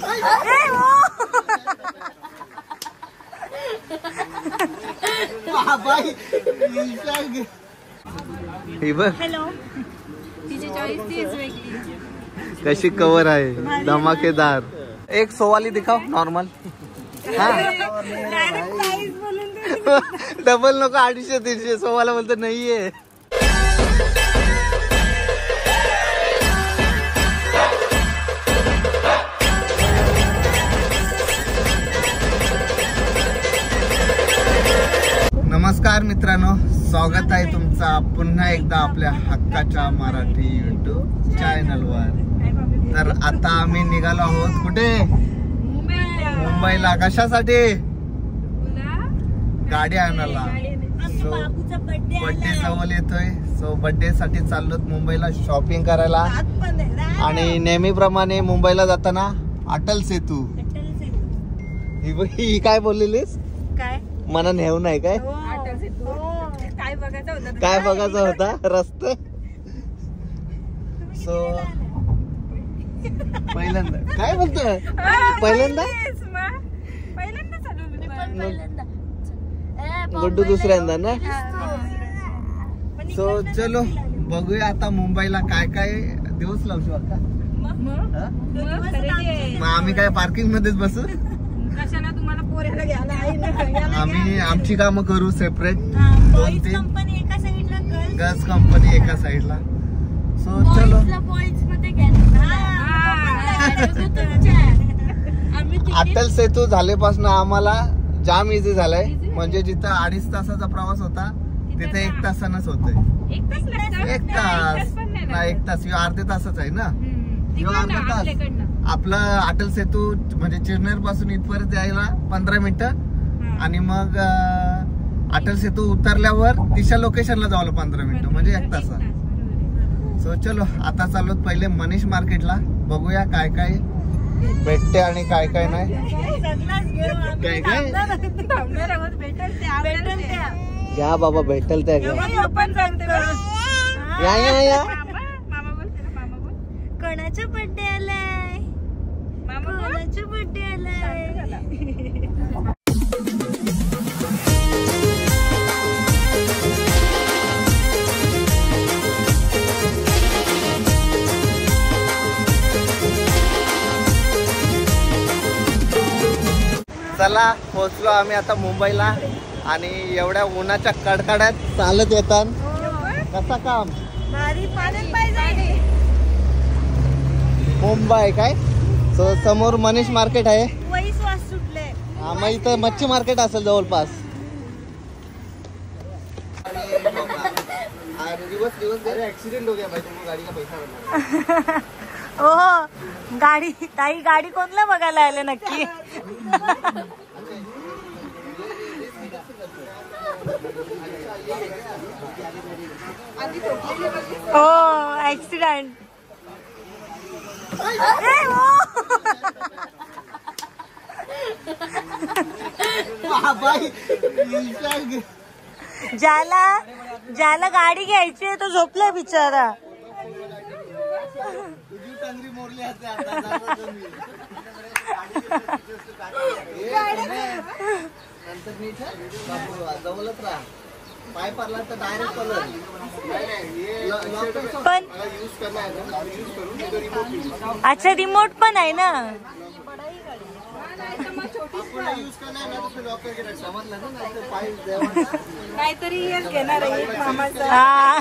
Hello, तिची choice तीच वेगळी. कशी कवर आहे, धमाकेदार. एक सोवाली दिखाव नॉर्मल. डबल नको, 250-300 सोवाला बोलतो नाहीये. नमस्कार मित्रांनो, स्वागत आहे तुमचा पुन्हा एकदा आपल्या हक्काच्या मराठी YouTube चॅनलवर. तर आता आम्ही निघालो आहोत कुठे? मुंबईला. कशासाठी? गाडी आणायला. बर्थडे जवळ येतोय, सो बर्थडे साठी चाललो मुंबईला शॉपिंग करायला. आणि नेहमीप्रमाणे मुंबईला जाताना अटल सेतू. ही काय बोललेलीस? काय मना नेऊ नाही काय? काय बघायचं होता रस्ता? सो पहिल्यांदा काय बोलतोय? पहिल्यांदा गुड्डू दुसऱ्यांदा ना. सो चलो बघूया आता मुंबईला काय काय दिवस लावू शकता. मग आम्ही काय पार्किंग मध्येच बसू? आम्ही आमची कामं करू सेपरेट. गर्ल्स कंपनी एका साइडला. सो चलो अटल सेतू झाल्यापासून आम्हाला जाम इझी झालाय. म्हणजे जिथं 2.5 तासाचा प्रवास होता तिथे 1 तासानच होतोय. 1 तास नाही, 1 तास. अर्धे तासच आहे ना. अर्धा तास. आपला अटल सेतू म्हणजे चिरनेर पासून इथपर्यंत यायला 15 मिनिटं. आणि मग अटल सेतू उतरल्यावर दिशा लोकेशनला जावं 15 मिनिटं, म्हणजे 1 तास. सो चलो आता चाललो पहिले मनीष मार्केटला. बघूया काय काय भेटते आणि काय काय नाही. काय काय घ्या बाबा, भेटेल त्या घ्या. या या या. कोणाचा बर्थडे आलाय? कोणाचा बर्थडे आलाय? चला पोहोचलो आम्ही आता मुंबईला. आणि एवढ्या उन्हाच्या कडकड्यात चालत येतात. कसा काम? मुंबई काय. सो समोर मनीष मार्केट आहे. हा, मग इथं मच्छी मार्केट असेल जवळपास. ऍक्सिडेंट हो गया भाई, गाडी का पैसा. हो, गाडी ताई, गाडी कोणला बघायला आले नक्की? हो, ऍक्सिडेंट. ज्याला गाडी घ्यायची तो झोपलाय बिचारा. पाय पडला तर डायरेक्ट पण अच्छा, रिमोट पण आहे ना. काहीतरी घेणार आहे मामाचा.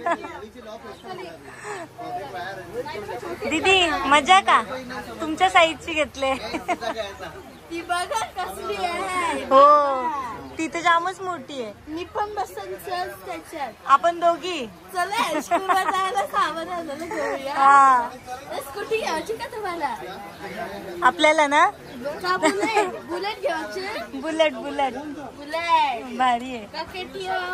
दीदी मजा का? तुमच्या साईजची घेतले. ती बघा कसली आहे. हो, ती तर जामच मोठी आहे. मी पण बसन त्याच्यात. आपण दोघी चला जायला सामान आणायला घेऊया. हा, स्कूटी घ्यायची का तुम्हाला? आपल्याला ना बुलेट घ्यायची. बुलेट बुलेट बुलेट भारी आहे.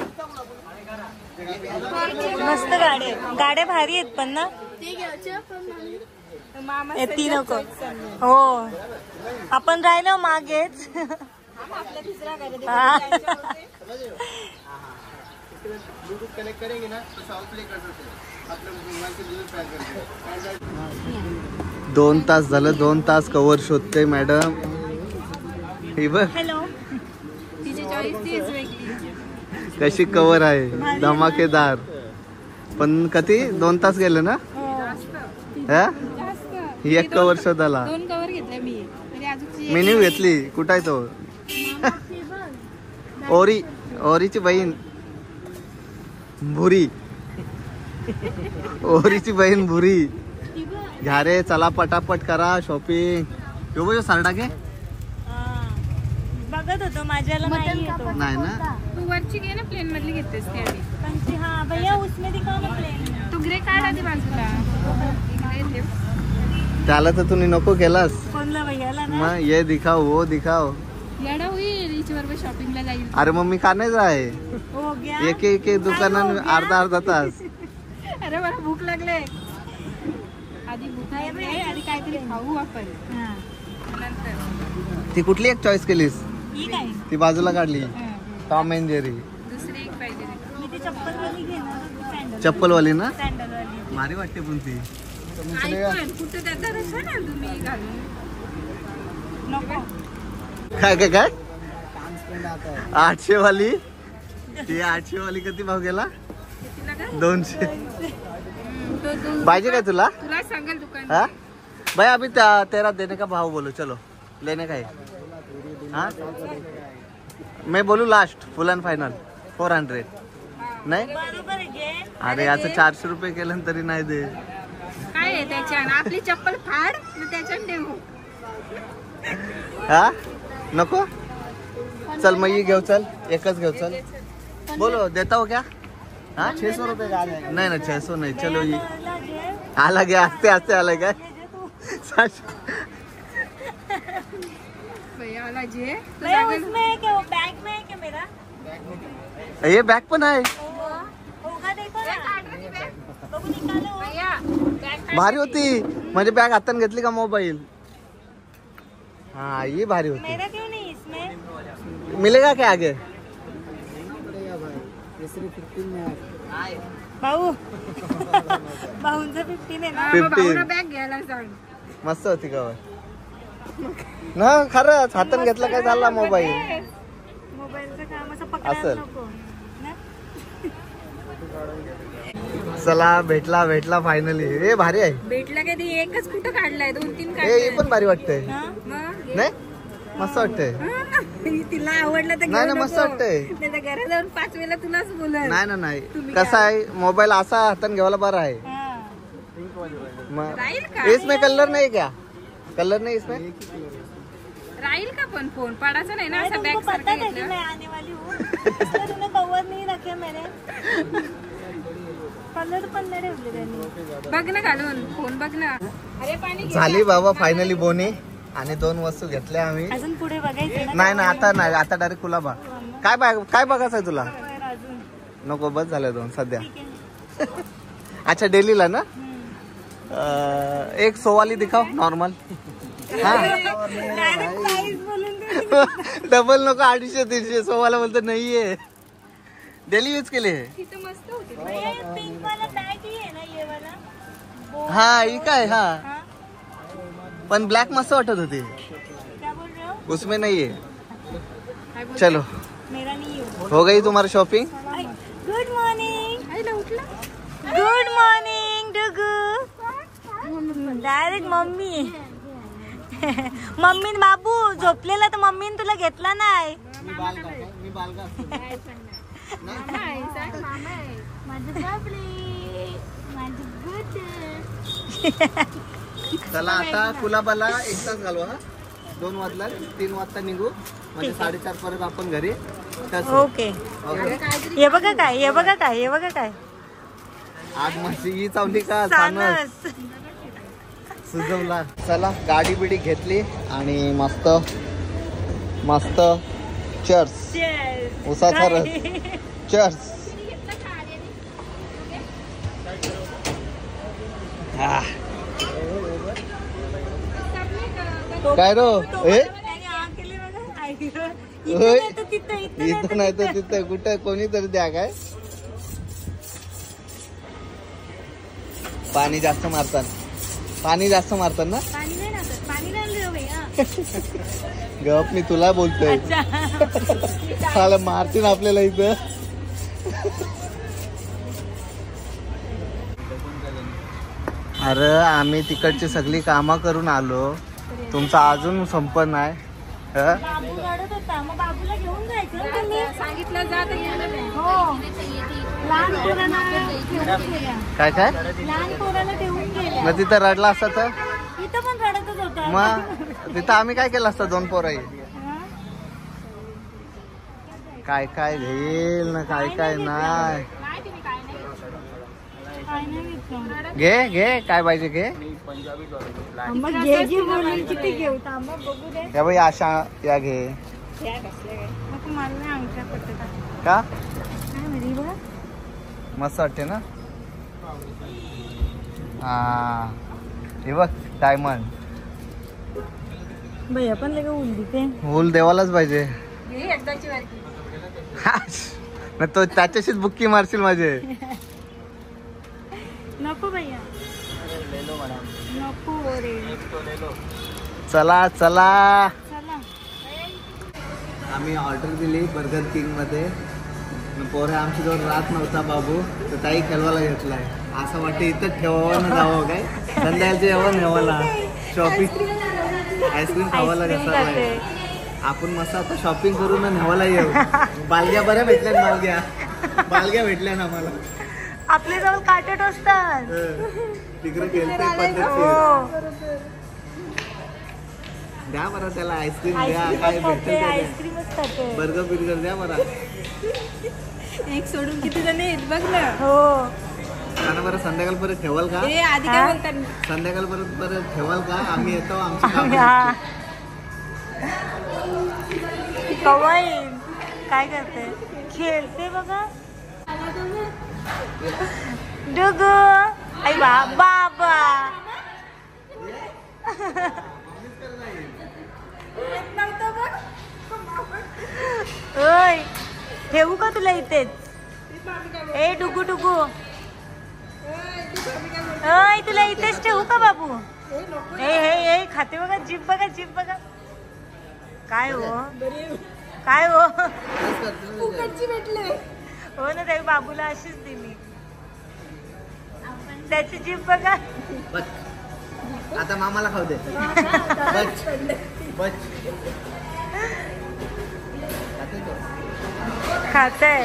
मस्त गाडी. गाड्या भारी आहेत पण ना. ती घ्यायची ती नको. हो, आपण राहिलो मागेच. ब्लूटूथ कनेक्ट करेंगे ना तो साउंड प्ले कर सकते हैं. 2 तास झालं, 2 तास कवर शोधते मॅडम. हे बघ हॅलो. कशी कवर आहे, धमाकेदार. पण कधी 2 तास गेले ना. हा ही एक कवर शोधाला. 2 कवर घेतल्या मी. मेन्यू घेतली. कुठं आहे तो? ओरीची बहीण भुरी. ओरीची बहीण भुरी. घ्या रे, चला पटापट करा शॉपिंग. यो सारडा घे. बघत होतो माझ्याला नाही ना. तू वरची घे ना, प्लेन मधली घेतेस ती आधी. हाँ भैया उसमें दिखाओ ना प्लेन. तू ग्रे काढ आधी बाजूला. त्याला तर तुम्ही नको केलास. कोणला भैयाला ना. मग ये दिखाओ, वो दिखाओ. येडा होईल हिच्या बरोबर शॉपिंगला जाईल. अरे मम्मी का नाही जाय. हो गया. एक दुकानात अर्धा तास. अरे मला भूक लागले. आधी भूक लागले, आधी काहीतरी खाऊ आपण. नंतर ती कुठली एक चॉईस केलीस? ती बाजूला काढली. Tom and Jerry. दुसरी एक पाहिजे. मी ती चप्पलवाली घेणार. चप्पलवाली ना. सँडलवाली भारी वाटते पण ती. कुठे त्याचा रसा ना तुम्ही घालून. नको. काय 800 वाली. ती 800 वाली किती भाव गेला? 200. पाहिजे काय तुला? तुला सांगेल दुकान. हाँ भाई अभी तेरा देने का भाव बोलो. चलो लेने का है. हाँ मैं बोलू लास्ट फुल अँड फायनल 400. नाही बरोबर घे. अरे याचं 400 रुपये केलं तरी नाही दे. काय आहे त्याच्यानं? आपली चप्पल फाड त्याच्यात देऊ. हा नको. चल मग ये घेऊ. चल एकच घेऊ. चल बोलो देता हो क्या? हाँ 600 रुपये का. नाही ना 600 नहीं. चलो ये आला गया. आस्ते आस्ते आला गया. भैया जे उसमें है क्या? वो बैग में है क्या मेरा? ये बॅग पण आहे. होगा देखो ना. बघू निकालो. भैया भारी होती. म्हणजे बॅग हातात घेतली का मोबाईल. हाँ ये भारी होती. मेरा क्यों नहीं इसमें? मिलेगा क्या आगे? भाऊ भाऊंचं 15 आहे ना. 15 बॅग घ्यायला सांग. मस्त होती का ना. खरंच हातात घेतलं काय झाला मोबाईल. मोबाईलचं काम असं पकडायला असेल. नको ना. चला भेटला फायनली. हे भारी आहे. भेटला कधी एकच कुठं काढलाय? 2-3 हे पण भारी वाटतंय. मग नाही मस्त वाटतंय. तिला आवडलं तर नाही ना मस्त वाटतंय. त्याच्या घरात जाऊन 5 वेळेला तुलाच बोलल. नाही कसं आहे मोबाईल असा हातात घ्यायला बरा आहे. राहील का? इसमें कलर नाही क्या? कलर नाही इसमें. राहील का पण फोन पडायचा नाही ना असा बॅग पता है कि मैं आने वाली हूँ. इसलिए तूने कवर नहीं रखे मेरे. कलर पण नाही ठेवले त्यांनी. बघ ना घालून फोन बघ ना. अरे पाणी झाली बाबा फायनली बोनी. आणि 2 वस्तू घेतल्या आम्ही. अजून पुढे बघायचं नाही आता नाही. आता डायरेक्ट कुलाबा. काय बघायचं आहे तुला? अजून नको बस झालं 2 सध्या. अच्छा डेलीला ना. एक 100 वाली दिखाओ नॉर्मल. डबल नको 250-300. 100 वाला बोलतो नाहीये. डेली यूज केले. मस्त होती. पिंक वाला बॅग ही आहे ना ये वाला. हा ही काय. हा पण ब्लॅक मस्त वाटत होती. क्या बोल रहे हो? उसमें नहीं है. चलो मेरा नहीं हो गई तुम्हारी shopping. Good morning. Good morning डुगू. Direct mummy. मम्मी बाबू झोपलेला तर मम्मीने तुला घेतला नाही. चला आता कुलाबाला 1 तास घालवा. 2 वाजला 3 वाजता निघू. म्हणजे 4:30 पर्यंत आपण घरी. ओके. हे बघा काय. आज मशी ही चावली का सानस सुजवला. चला गाडी बिडी घेतली आणि मस्त चर्च उसाचा रस. चर्च. काय रो इथं नाही तर तिथं कुठं कोणीतरी द्या. काय पाणी जास्त मारतात. पाणी जास्त मारतात ना. पाणी नाही लागत, पाणी नाही भैया. गप मी तुला बोलतोय. मला मारतील आपल्याला इथं. अरे आम्ही तिकडची सगळी कामं करून आलो, तुमचा अजून संपन्न नाही. बाबू रडत होता, मग बाबूला घेऊन जायचं. सांगितलं जात हो, लहान पोरांना ठेवून गेल्या. काय काय लहान पोराला ठेवून गेल्या. मग तिथं रडला असता तर. इथं पण रडतच होता. मग तिथं आम्ही काय केलं असतं 2 पोरं. काय काय घेईल ना काय काय नाही. घे घे काय पाहिजे घे. मग घे जी बोलून किती घेऊ थांबा बघू दे. या बाई आशा या घे. मला नाही अंगठ्या पडतात का काय माहिती बघा. मस्त वाटते ना. हा हे बघ डायमंड. भैया पण लगे उलदी ते फुल देवालाच पाहिजे. एकदाची वारकी. तो त्याच्याशीच बुक्की मारशील माझे. नको भैया नको रे. चला चला. चला आम्ही ऑर्डर दिली बर्गर किंग मध्ये. पोरे आमची जवळ राहत नव्हता बाबू, तर ताई खेळवायला घेतलाय. असं वाटतं इथं ठेवावं ना जावं काय. संध्याकाळचं जेवण ठेवायला शॉपिंग आईस्क्रीम खावायला घेतलाय. आपण मस्त आता शॉपिंग करून नेवायला येऊ. बालग्या बऱ्या भेटल्या. बालग्या भेटल्या ना आम्हाला. आपल्या जवळ काटेट असतात तिकडे गेलते द्या बरं त्याला आईस्क्रीम द्या. काय भेटते आईस्क्रीमच खाते. बर्गर बिर्गर द्या बरं. एक सोडून किती जण आहेत बघ ना. हो आणि बरं संध्याकाळपर्यंत ठेवाल का. आधी काय बोलतात संध्याकाळपर्यंत ठेवाल का. आम्ही येतो आमची कामं. कवाई काय करते खेळते बघा. डुगू आई बाबा. ओय ठेवू का तुला इथेच. ए डुगू डुगू ओय तुला इथेच ठेवू का बाबू. हे खाते बघा. जीभ बघा जीभ बघा. काय हो काय हो. भेटले हो ना त्या बाबूला अशीच दिली. त्याची जीभ बघा. आता मामाला खाऊ दे. खाते.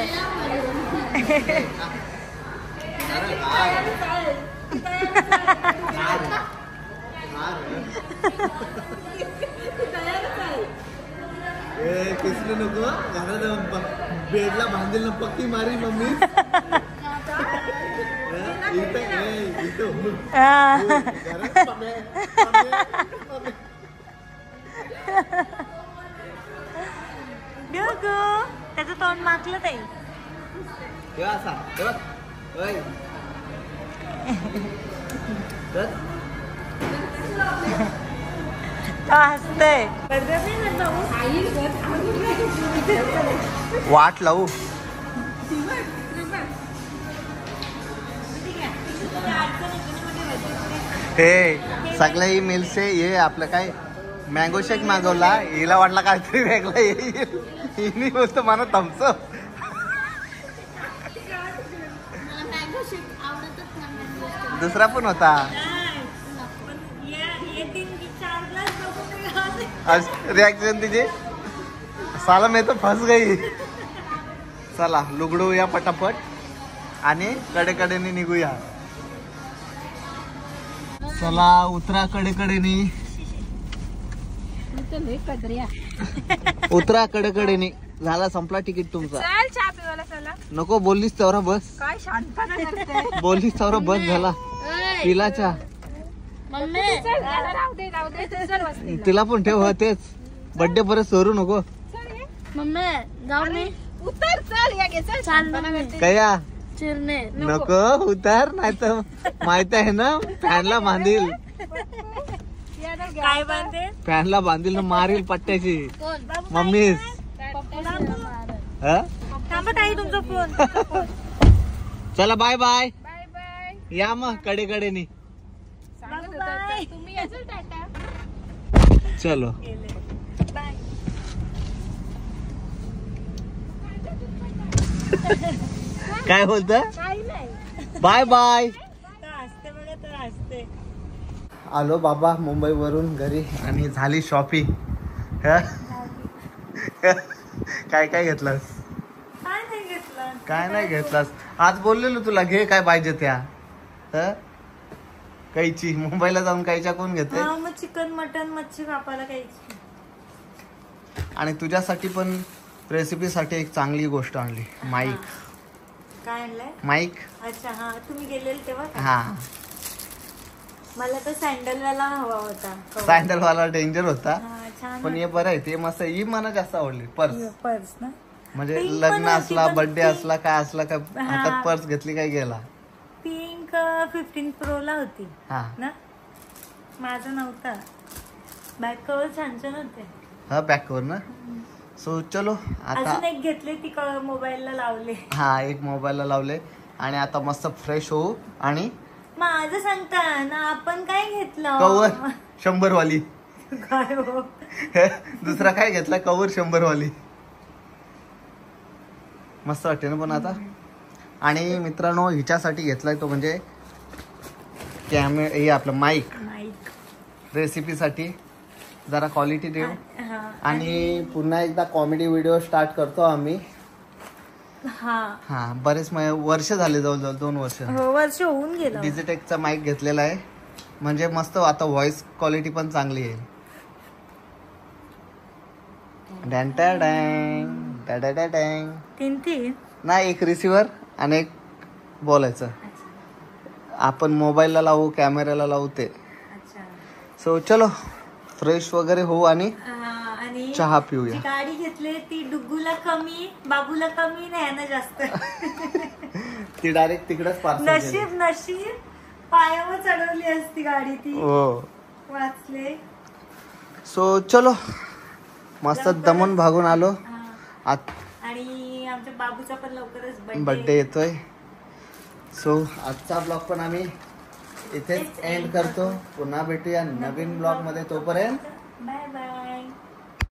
किसने नको घरात बेडला बांधेल ना पक्की मारी मम्मी. त्याचं तोंड मागलं ताई. हसतय. वाट लावू. हे सगळ्याही मिल्से ये आपलं काय मँगो शेक मागवला. हिला वाटला काहीतरी वेगळा येईल. हिने बोलतो मला थम्सअप. दुसरा पण होता. रिॲक्शन तिची साला मी तर फस गई. चला लुगडूया पटापट आणि कडेकडेने निघूया. चला उतरा कडेकडेने. उतरा कडेकडेने. झाला संपला तिकीट तुमचा. चल चहा पिवायला चला. नको बोललीस तेवढा बस. काय शांतपणा करते. बोललीस तेवढा बस झाला. पिला चहा. राहू दे तू चल वस्तीला. तिला पण ठेव. तेच बर्थडे परत सोडू नको. मम्मी जाऊ मी. उतर चल या घे चल. शांतपणा करते. कया चिरणे नको उतार नाही तर माहित आहे ना फॅनला बांधील. काय बांधे. फॅनला बांधील ना मारील पट्ट्याची. मम्मीच थांबा ताई तुमचा फोन. चला बाय बाय. Bye bye. या मग कडेकडेने. सांगत होता. तुम्ही याचं टाटा. चलो बाय. काय बोलता? काही नाही. Bye bye. हसते बघा तर हसते. आलो बाबा मुंबईवरून घरी आणि झाली शॉपिंग. काय काय घेतलास? काय नाही घेतलं. काय नाही घेतलास? आज बोललेलो तुला घे काय पाहिजे त्या. कैची मुंबईला जाऊन कैच्या कोण घेते? मग चिकन मटन मच्छी कापायला कायची. आणि तुझ्यासाठी पण रेसिपीसाठी एक चांगली गोष्ट आणली. माईक. काय आणलंय? माईक. अच्छा हा तुम्ही गेलेले तेव्हा का? हा मला तर सँडल वाला हवा होता. सँडल वाला डेंजर होता. छान पण हे बरं आहे ते मस्त. ही मला जास्त आवडली. पर्स ना म्हणजे Pink लग्न पण होती, असला पण बर्थडे pink. असला काय असला का हातात पर्स घेतली काय गेला. पिंक 15 Pro ला होती हा ना. माझं नव्हता. बॅक कव्हर छान छान होते. हा बॅक कवर ना. सो चलो आता अजून एक घेतले ती मोबाईलला लावले. हा एक मोबाईलला लावले आणि आता मस्त फ्रेश होऊ. आणि माझं सांगता ना आपण काय घेतलं. कवर 100 वाली. काय हो. दुसरा काय घेतला कवर 100 वाली. मस्त वाटते ना पण आता. आणि मित्रांनो हिच्यासाठी घेतलाय तो म्हणजे हे आपलं माईक. रेसिपीसाठी जरा क्वालिटी देऊ. आणि पुन्हा एकदा कॉमेडी व्हिडिओ स्टार्ट करतो आम्ही. हा बरेच वर्ष झाले जवळजवळ 2 वर्ष. वर्ष होऊन गेलं. डिजिटेकचा माईक घेतलेला आहे म्हणजे मस्त आता व्हॉइस क्वालिटी पण चांगली आहे. तीन नाही एक रिसिव्हर आणि एक बोलायचं. आपण मोबाईलला लावू कॅमेऱ्याला लावू ते. सो चलो फ्रेश वगैरे होऊ आणि चहा पिऊया. गाडी घेतली ती डुग्गूला कमी बाबूला कमी नाही ना जास्त. ती डायरेक्ट तिकडेच पार्सल. नशीब पायावर चढवली असती गाडी ती. हो वाचले. सो चलो मस्त दमून भागून आलो. आणि आमच्या बाबूचा पण लवकरच बर्थडे येतोय. सो आजचा ब्लॉग पण आम्ही इथेच एंड करतो. पुन्हा भेटूया नवीन ब्लॉग मध्ये. तोपर्यंत बाय बाय.